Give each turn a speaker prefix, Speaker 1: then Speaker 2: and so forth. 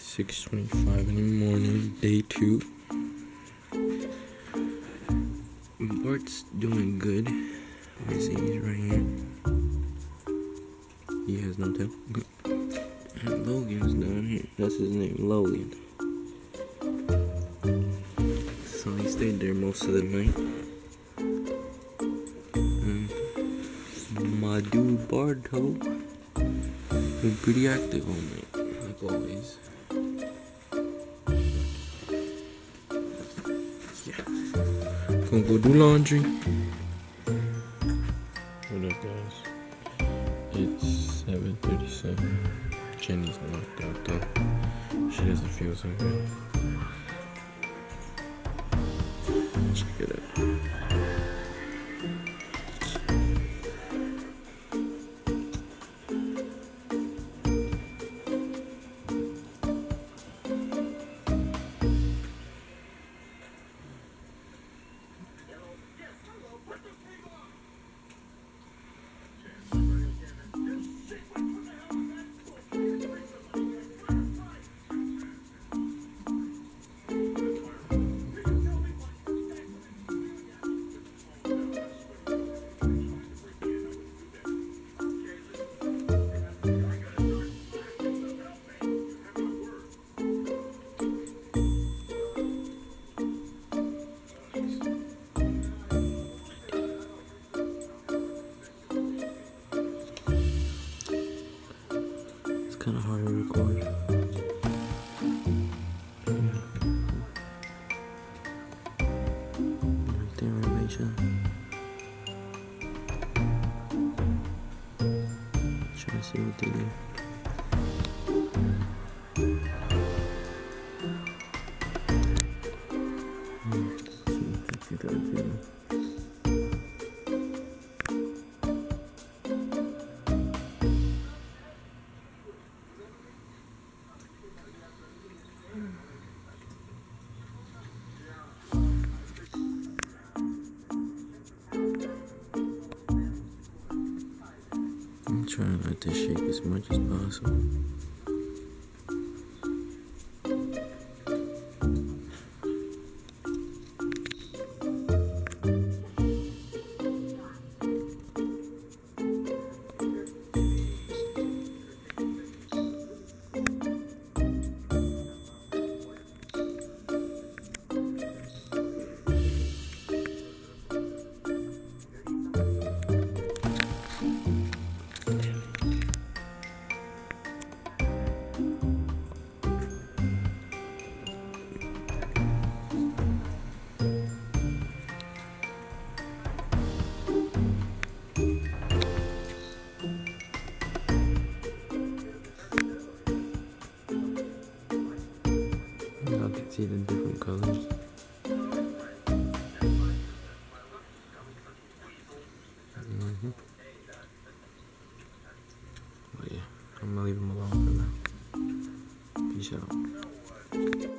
Speaker 1: 6:25 in the morning, day 2. Bart's doing good. He's right here. He has no tail. And Logan's down here. That's his name, Logan. So he stayed there most of the night. And my dude Barto been pretty active all night, like always. Yeah. Gonna go do laundry. What up, guys? It's 7:37. Jenny's knocked out though. She doesn't feel so good. Check it out. Kind of hard to record. Right there, Rachel. Trying to see what they do. See that video. I'm trying to let this shake as much as possible. I can see the different colors. But yeah, I'm gonna leave them alone for now. Peace out.